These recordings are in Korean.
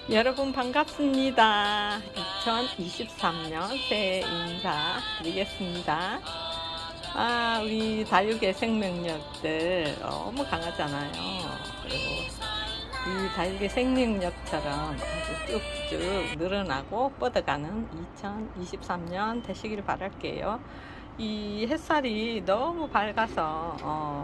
여러분 반갑습니다. 2023년 새해 인사 드리겠습니다. 우리 다육의 생명력들 너무 강하잖아요. 그리고 이 다육의 생명력처럼 아주 쭉쭉 늘어나고 뻗어가는 2023년 되시길 바랄게요. 이 햇살이 너무 밝아서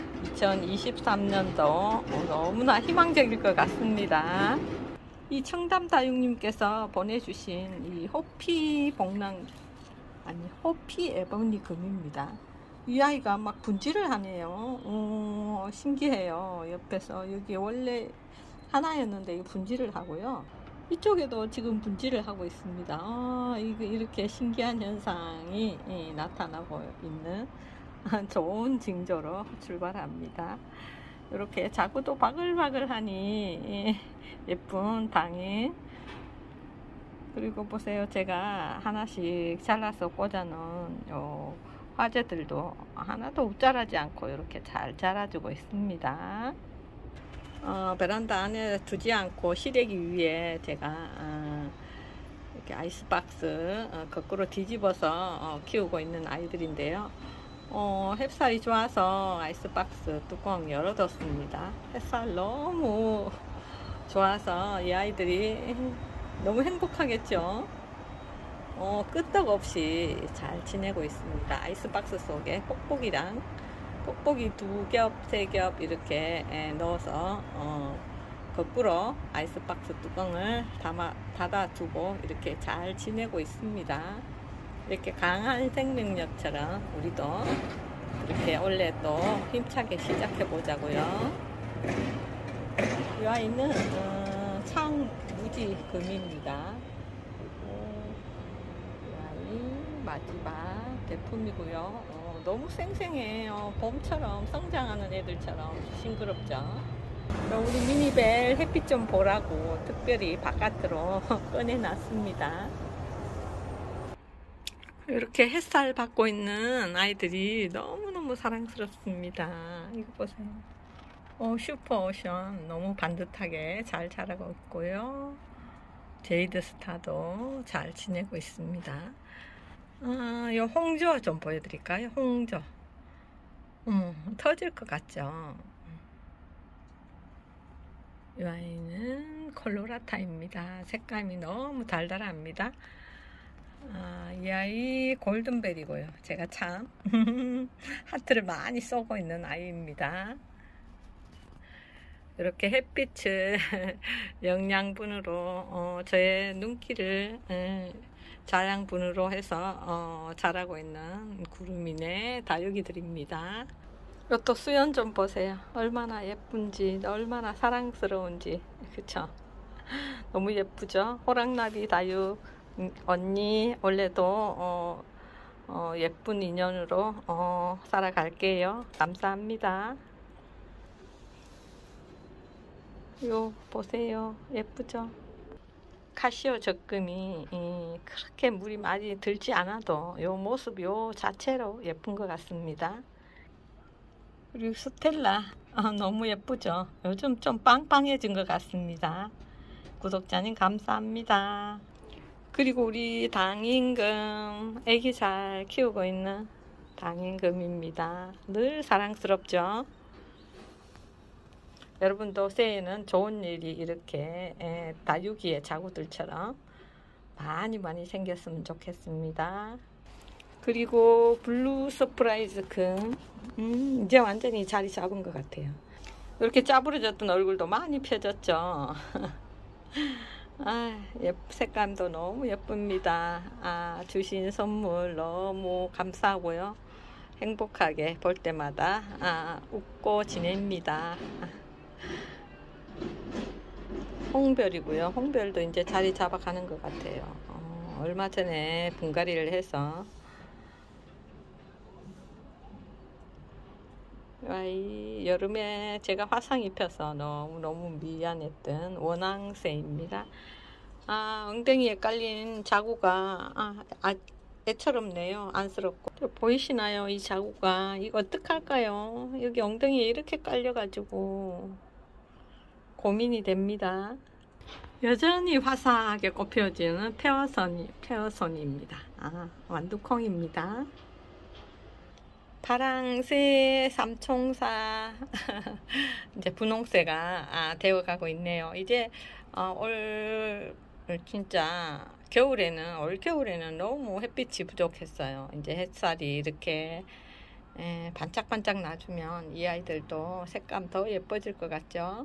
2023년도 너무나 희망적일 것 같습니다. 이 청담다육님께서 보내주신 이 호피 에버니 금입니다. 이 아이가 막 분질을 하네요. 신기해요. 옆에서 여기 원래 하나였는데 이 분질을 하고요. 이쪽에도 지금 분질을 하고 있습니다. 이렇게 신기한 현상이 나타나고 있는 좋은 징조로 출발합니다. 이렇게 자구도 바글바글하니 예쁜 당인. 그리고 보세요, 제가 하나씩 잘라서 꽂아놓은 요 화재들도 하나도 웃자라지 않고 이렇게 잘 자라주고 있습니다. 베란다 안에 두지 않고 실외기 위에 제가 이렇게 아이스박스 거꾸로 뒤집어서 키우고 있는 아이들인데요. 햇살이 좋아서 아이스박스 뚜껑 열어뒀습니다. 햇살 너무 좋아서 이 아이들이 너무 행복하겠죠. 끄떡없이 잘 지내고 있습니다. 아이스박스 속에 뽁뽁이 2겹, 3겹 이렇게 넣어서 거꾸로 아이스박스 뚜껑을 닫아두고 이렇게 잘 지내고 있습니다. 이렇게 강한 생명력처럼 우리도 이렇게 원래 또 힘차게 시작해 보자고요. 이 아이는 창무지금입니다. 이 아이 마지막 대품이고요. 너무 생생해요. 봄처럼 성장하는 애들처럼 싱그럽죠. 우리 미니벨 햇빛 좀 보라고 특별히 바깥으로 꺼내놨습니다. 이렇게 햇살 받고 있는 아이들이 너무너무 사랑스럽습니다. 이거 보세요. 슈퍼오션 너무 반듯하게 잘 자라고 있고요. 제이드 스타도 잘 지내고 있습니다. 이 홍조 좀 보여드릴까요? 홍조. 터질 것 같죠? 이 아이는 콜로라타입니다. 색감이 너무 달달합니다. 이 아이 골든벨이고요. 제가 참 하트를 많이 쏘고 있는 아이입니다. 이렇게 햇빛을 영양분으로 저의 눈길을 자양분으로 해서 자라고 있는 구름이네 다육이들입니다. 이것도 수연 좀 보세요. 얼마나 예쁜지, 얼마나 사랑스러운지. 그쵸? 너무 예쁘죠? 호랑나비 다육 언니 원래도 예쁜 인연으로 살아갈게요. 감사합니다. 요 보세요. 예쁘죠? 카시오 적금이 그렇게 물이 많이 들지 않아도 요 모습 요 자체로 예쁜 것 같습니다. 그리고 스텔라 너무 예쁘죠? 요즘 좀 빵빵해진 것 같습니다. 구독자님 감사합니다. 그리고 우리 당인금 애기 잘 키우고 있는 당인금입니다. 늘 사랑스럽죠? 여러분도 새해에는 좋은 일이 이렇게 다육이의 자구들처럼 많이 생겼으면 좋겠습니다. 그리고 블루 서프라이즈 금 이제 완전히 자리 잡은 것 같아요. 이렇게 짜부러졌던 얼굴도 많이 펴졌죠. 색감도 너무 예쁩니다. 주신 선물 너무 감사하고요. 행복하게 볼 때마다 웃고 지냅니다. 홍별이고요. 홍별도 이제 자리 잡아가는 것 같아요. 얼마 전에 분갈이를 해서 여름에 제가 화상 입혀서 너무 미안했던 원앙새입니다. 엉덩이에 깔린 자구가 애처롭네요. 안쓰럽고. 보이시나요? 이 자구가. 이거 어떡할까요? 여기 엉덩이에 이렇게 깔려가지고 고민이 됩니다. 여전히 화사하게 꽃피워지는 페어선입니다. 완두콩입니다. 파랑새, 삼총사, 이제 분홍새가 되어가고 있네요. 이제 올 진짜 겨울에는 너무 햇빛이 부족했어요. 이제 햇살이 이렇게 반짝반짝 나주면 이 아이들도 색감 더 예뻐질 것 같죠?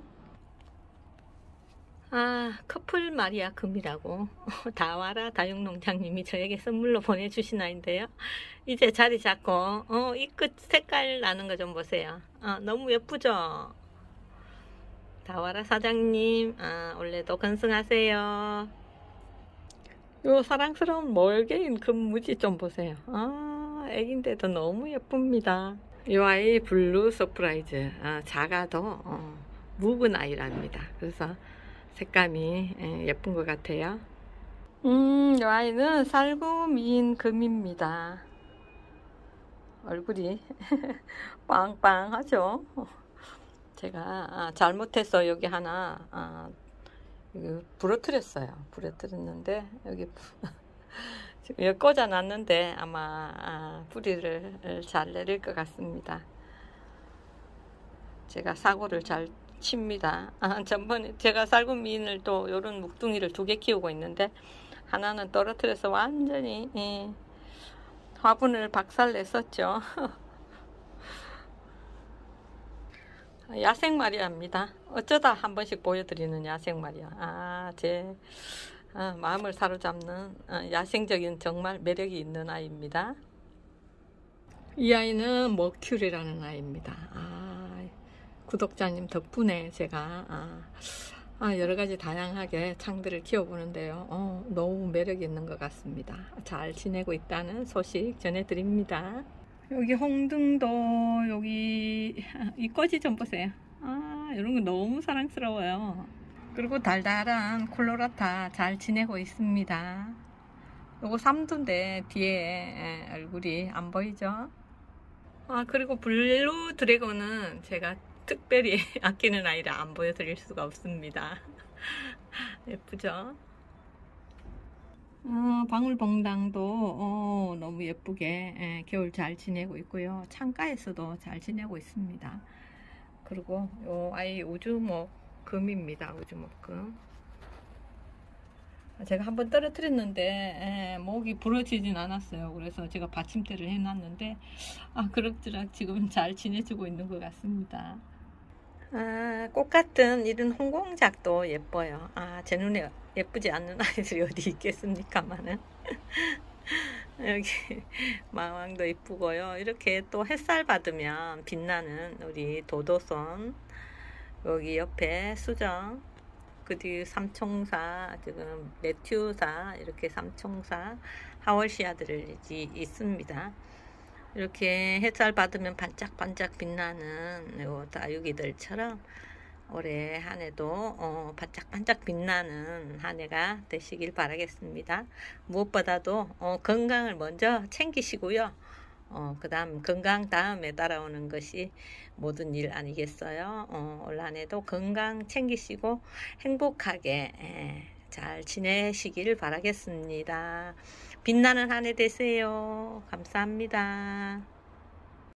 커플 마리아 금이라고 다와라 다육농장님이 저에게 선물로 보내주신 아이인데요. 이제 자리 잡고 이 끝 색깔 나는 거 좀 보세요. 너무 예쁘죠? 다와라 사장님, 올해도 건승하세요. 요 사랑스러운 멀게인 금무지 좀 보세요. 애기인데도 너무 예쁩니다. 이 아이 블루 서프라이즈, 작아도 묵은 아이랍니다. 그래서 색감이 예쁜 것 같아요. 이 아이는 살구미인 금입니다. 얼굴이 빵빵하죠. 제가 잘못해서 여기 하나 부러뜨렸어요. 부러뜨렸는데 여기 지금 여기 꽂아놨는데 아마 뿌리를 잘 내릴 것 같습니다. 제가 사고를 잘 칩니다. 전번에 제가 살구미인을 또 요런 묵둥이를 2개 키우고 있는데 하나는 떨어뜨려서 완전히 화분을 박살냈었죠. 야생 마리아입니다. 어쩌다 한 번씩 보여드리는 야생 마리아. 제 마음을 사로잡는 야생적인 정말 매력이 있는 아이입니다. 이 아이는 머큐리라는 아이입니다. 구독자님 덕분에 제가 여러가지 다양하게 창들을 키워보는데요. 너무 매력이 있는 것 같습니다. 잘 지내고 있다는 소식 전해드립니다. 여기 홍등도, 여기 이 꽃이 좀 보세요. 이런 거 너무 사랑스러워요. 그리고 달달한 콜로라타 잘 지내고 있습니다. 요거 삼두인데 뒤에 얼굴이 안 보이죠? 그리고 블루 드래곤은 제가 특별히 아끼는 아이라 안 보여드릴 수가 없습니다. 예쁘죠? 방울봉당도 너무 예쁘게 겨울 잘 지내고 있고요. 창가에서도 잘 지내고 있습니다. 그리고 요 아이 우주목금입니다. 우주목금. 제가 한번 떨어뜨렸는데 목이 부러지진 않았어요. 그래서 제가 받침대를 해놨는데 그럭저럭 지금 잘 지내주고 있는 것 같습니다. 꽃같은 이런 홍공작도 예뻐요. 제 눈에 예쁘지 않는 아이들이 어디 있겠습니까마는. 여기 마왕도 이쁘고요. 이렇게 또 햇살 받으면 빛나는 우리 도도손, 여기 옆에 수정, 그 뒤 삼총사, 지금 메튜사, 이렇게 삼총사, 하월시아들이 있습니다. 이렇게 햇살 받으면 반짝반짝 빛나는 요 다육이들처럼 올해 한 해도 반짝반짝 빛나는 한 해가 되시길 바라겠습니다. 무엇보다도 건강을 먼저 챙기시고요. 그 다음 건강 다음에 따라오는 것이 모든 일 아니겠어요. 올 한 해도 건강 챙기시고 행복하게 잘 지내시길 바라겠습니다. 빛나는 한 해 되세요. 감사합니다.